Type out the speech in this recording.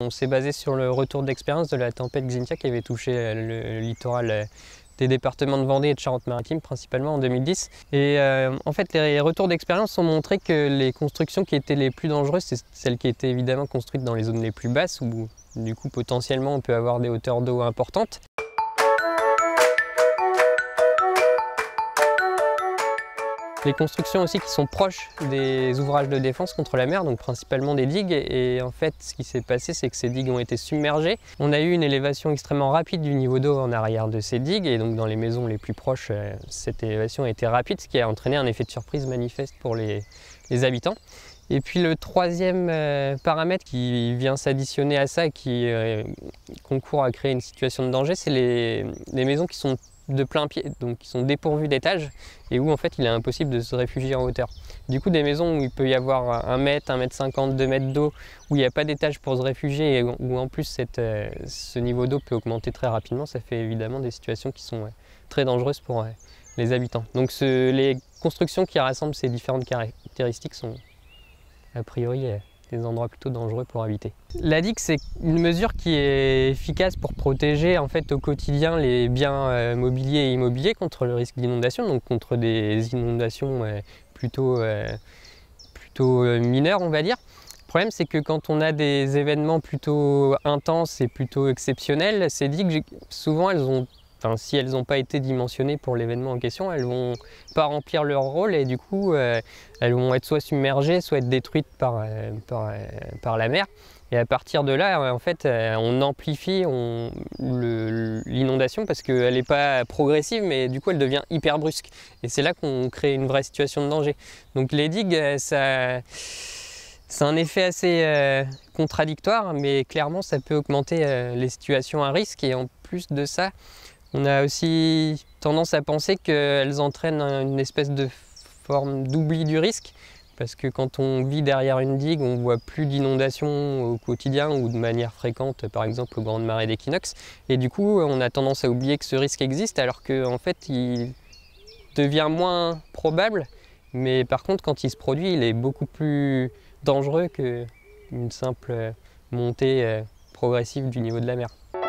On s'est basé sur le retour d'expérience de la tempête Xynthia qui avait touché le littoral des départements de Vendée et de Charente-Maritime principalement en 2010. Et en fait les retours d'expérience ont montré que les constructions qui étaient les plus dangereuses, c'est celles qui étaient évidemment construites dans les zones les plus basses où du coup potentiellement on peut avoir des hauteurs d'eau importantes. Les constructions aussi qui sont proches des ouvrages de défense contre la mer, donc principalement des digues. Et en fait, ce qui s'est passé, c'est que ces digues ont été submergées. On a eu une élévation extrêmement rapide du niveau d'eau en arrière de ces digues. Et donc dans les maisons les plus proches, cette élévation a été rapide, ce qui a entraîné un effet de surprise manifeste pour les habitants. Et puis le troisième paramètre qui vient s'additionner à ça et qui concourt à créer une situation de danger, c'est les maisons qui sont de plein pied, donc qui sont dépourvues d'étages et où en fait il est impossible de se réfugier en hauteur. Du coup des maisons où il peut y avoir 1 mètre, 1 mètre 50, 2 mètres d'eau, où il n'y a pas d'étage pour se réfugier et où en plus ce niveau d'eau peut augmenter très rapidement, ça fait évidemment des situations qui sont très dangereuses pour les habitants. Donc les constructions qui rassemblent ces différentes caractéristiques sont a priori des endroits plutôt dangereux pour habiter. La digue, c'est une mesure qui est efficace pour protéger en fait au quotidien les biens mobiliers et immobiliers contre le risque d'inondation, donc contre des inondations plutôt mineures on va dire. Le problème c'est que quand on a des événements plutôt intenses et plutôt exceptionnels, ces digues souvent si elles n'ont pas été dimensionnées pour l'événement en question, elles ne vont pas remplir leur rôle et du coup elles vont être soit submergées, soit être détruites par la mer. Et à partir de là, en fait, on amplifie l'inondation parce qu'elle n'est pas progressive, mais du coup elle devient hyper brusque. Et c'est là qu'on crée une vraie situation de danger. Donc les digues, c'est un effet assez contradictoire, mais clairement ça peut augmenter les situations à risque. Et en plus de ça, on a aussi tendance à penser qu'elles entraînent une espèce de forme d'oubli du risque, parce que quand on vit derrière une digue, on ne voit plus d'inondations au quotidien ou de manière fréquente, par exemple aux grandes marées d'équinoxe. Et du coup, on a tendance à oublier que ce risque existe, alors qu'en fait, il devient moins probable. Mais par contre, quand il se produit, il est beaucoup plus dangereux qu'une simple montée progressive du niveau de la mer.